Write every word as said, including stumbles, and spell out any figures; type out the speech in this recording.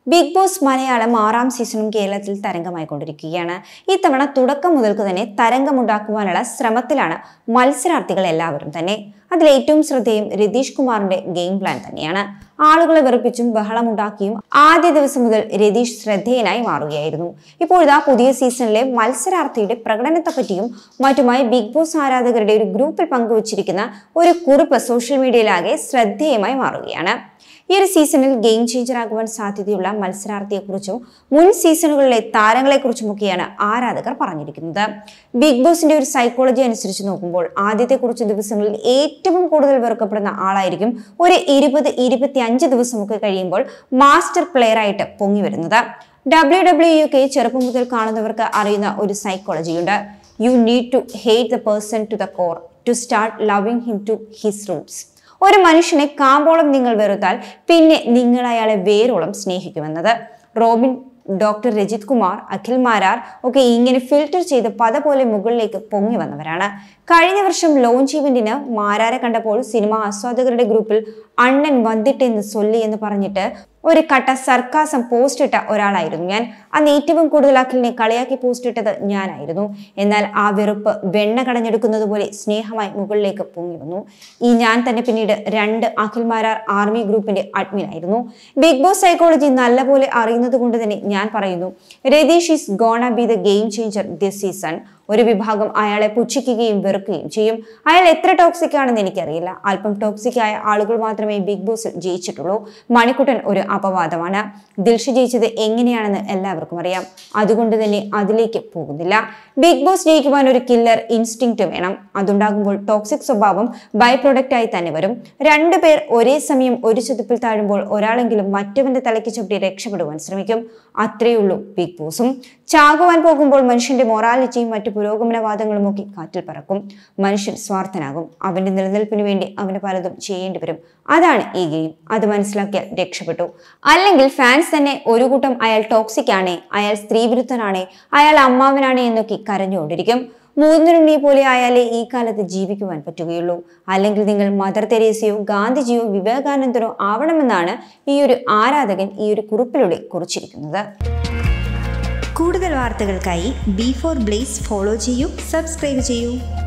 Bigg Boss Malayalam ആറാം സീസണും കേരളത്തിൽ തരംഗമായിക്കൊണ്ടിരിക്കുകയാണ്. ഇത്തവണ തുടക്കം മുതൽക്ക് തന്നെ തരംഗമുണ്ടാക്കുവാനുള്ള ശ്രമത്തിലാണ് മത്സരാർത്ഥികൾ എല്ലാവരും തന്നെ. അതിൽ ഏറ്റവും ശ്രദ്ധേയം രതീഷ് കുമാറിന്റെ ഗെയിം പ്ലാൻ തന്നെയാണ്. ആളുകളെ വെറുപ്പിച്ചും ബഹളമുണ്ടാക്കിയും ആദ്യ ദിവസം മുതൽ രതീഷ് ശ്രദ്ധേയനായി മാറുകയായിരുന്നു. ഇപ്പോഴിതാ പുതിയ സീസണിലെ മത്സരാർത്ഥിയുടെ പ്രകടനത്തെപ്പറ്റിയും മറ്റുമായി ബിഗ് ബോസ് ആരാധകരുടെ ഒരു ഗ്രൂപ്പിൽ പങ്കുവച്ചിരിക്കുന്ന ഒരു കുറിപ്പ് സോഷ്യൽ മീഡിയയിലാകെ ശ്രദ്ധേയമായി മാറുകയാണ്. ഈ ഒരു സീസണിൽ ഗെയിം ചേഞ്ചർ ആകുവാൻ സാധ്യതയുള്ള മത്സരാർത്ഥിയെക്കുറിച്ചും മുൻ സീസണുകളിലെ താരങ്ങളെക്കുറിച്ചുമൊക്കെയാണ് ആരാധകർ പറഞ്ഞിരിക്കുന്നത്. ബിഗ് ബോസിന്റെ ഒരു സൈക്കോളജി അനുസരിച്ച് നോക്കുമ്പോൾ ആദ്യത്തെ കുറച്ച് ദിവസങ്ങളിൽ ഏറ്റവും കൂടുതൽ വെറുക്കപ്പെടുന്ന ആളായിരിക്കും ഒരു ഇരുപത് ഇരുപത്തി അഞ്ച് ദിവസമൊക്കെ കഴിയുമ്പോൾ മാസ്റ്റർ പ്ലെയർ ആയിട്ട് പൊങ്ങി വരുന്നത്. ഡബ്ല്യു ഡബ്ല്യു ഒക്കെ ചെറുപ്പം മുതൽ കാണുന്നവർക്ക് അറിയുന്ന ഒരു സൈക്കോളജിയുണ്ട്. You need to hate the person to the core to start loving him to his roots. ഒരു മനുഷ്യനെ കാമ്പോളം നിങ്ങൾ വെറുത്താൽ പിന്നെ നിങ്ങൾ അയാളെ വേരോളം സ്നേഹിക്കുമെന്നത്. റോബിൻ, ഡോക്ടർ രജിത് കുമാർ, അഖിൽ മാരാർ ഒക്കെ ഇങ്ങനെ ഫിൽട്ടർ ചെയ്ത് പത പോലെ മുകളിലേക്ക് പൊങ്ങി വന്നവരാണ്. കഴിഞ്ഞ വർഷം ലോഞ്ച് ഇവന്റിന് മാരാരെ കണ്ടപ്പോൾ സിനിമ ആസ്വാദകരുടെ ഗ്രൂപ്പിൽ അണ്ണൻ വന്നിട്ടെന്ന് സൊല്ലി എന്ന് പറഞ്ഞിട്ട് ഒരു കട്ട സർക്കാസം പോസ്റ്റ് ഇട്ട ഒരാളായിരുന്നു ഞാൻ. അന്ന് ഏറ്റവും കൂടുതൽ അഖിലിനെ കളിയാക്കി പോസ്റ്റ് ഇട്ടത് ഞാനായിരുന്നു. എന്നാൽ ആ വെറുപ്പ് വെണ്ണ കടഞ്ഞെടുക്കുന്നത് പോലെ സ്നേഹമായി മുകളിലേക്ക് പൊങ്ങി വന്നു. ഈ ഞാൻ തന്നെ പിന്നീട് രണ്ട് അഖിൽ മാരാർ ആർമി ഗ്രൂപ്പിന്റെ അഡ്മിൻ ആയിരുന്നു. ബിഗ് ബോസ് സൈക്കോളജി നല്ലപോലെ അറിയുന്നത് കൊണ്ട് തന്നെ ഞാൻ പറയുന്നു, Ratheesh is gonna be the game changer this season. ഒരു വിഭാഗം അയാളെ പുച്ഛിക്കുകയും വെറുക്കുകയും ചെയ്യും. അയാൾ എത്ര ടോക്സിക് ആണെന്ന് എനിക്കറിയില്ല. അല്പം ടോക്സിക് ആയ ആളുകൾ മാത്രമേ ബിഗ് ബോസിൽ ജയിച്ചിട്ടുള്ളൂ. മണിക്കുട്ടൻ ഒരു അപവാദമാണ്. ദിൽഷ ജയിച്ചത് എങ്ങനെയാണെന്ന് എല്ലാവർക്കും അറിയാം. അതുകൊണ്ട് തന്നെ അതിലേക്ക് പോകുന്നില്ല. ബിഗ് ബോസ് ജയിക്കുവാൻ ഒരു കില്ലർ ഇൻസ്റ്റിങ്ക്റ്റ് വേണം. അതുണ്ടാകുമ്പോൾ ടോക്സിക് സ്വഭാവം ബൈ പ്രൊഡക്റ്റ് ആയി തന്നെ വരും. രണ്ടു പേർ ഒരേ സമയം ഒരു ചെതുപ്പിൽ താഴുമ്പോൾ ഒരാളെങ്കിലും മറ്റവന്റെ തലയ്ക്ക് ചവിട്ടി രക്ഷപ്പെടുവാൻ ശ്രമിക്കും. അത്രയേ ഉള്ളൂ ബിഗ് ബോസും. ചാകുവാൻ പോകുമ്പോൾ മനുഷ്യന്റെ മൊറാലിറ്റിയും മറ്റു പുരോഗമനവാദങ്ങളും ഒക്കെ കാറ്റിൽ പറക്കും. മനുഷ്യൻ സ്വാർത്ഥനാകും. അവന്റെ നിലനിൽപ്പിന് വേണ്ടി അവന് പലതും ചെയ്യേണ്ടി വരും. അതാണ് ഈ ഗെയിം. അത് മനസ്സിലാക്കിയാൽ രക്ഷപ്പെട്ടു. അല്ലെങ്കിൽ ഫാൻസ് തന്നെ ഒരു കൂട്ടം അയാൾ ടോക്സിക് ആണേ, അയാൾ സ്ത്രീവിരുദ്ധനാണേ, അയാൾ അമ്മാവനാണേ എന്നൊക്കെ കരഞ്ഞുകൊണ്ടിരിക്കും. മൂന്നുരുണ്ണിയെ പോലെ ആയാലേ ഈ കാലത്ത് ജീവിക്കുവാൻ പറ്റുകയുള്ളൂ. അല്ലെങ്കിൽ നിങ്ങൾ മദർ തെരേസയോ ഗാന്ധിജിയോ വിവേകാനന്ദനോ ആവണമെന്നാണ് ഈ ഒരു ആരാധകൻ ഈ ഒരു കുറിപ്പിലൂടെ കുറിച്ചിരിക്കുന്നത്. കൂടുതൽ വാർത്തകൾക്കായി ബി ഫോർ ബ്ലേസ് ഫോളോ ചെയ്യൂ, സബ്സ്ക്രൈബ് ചെയ്യൂ.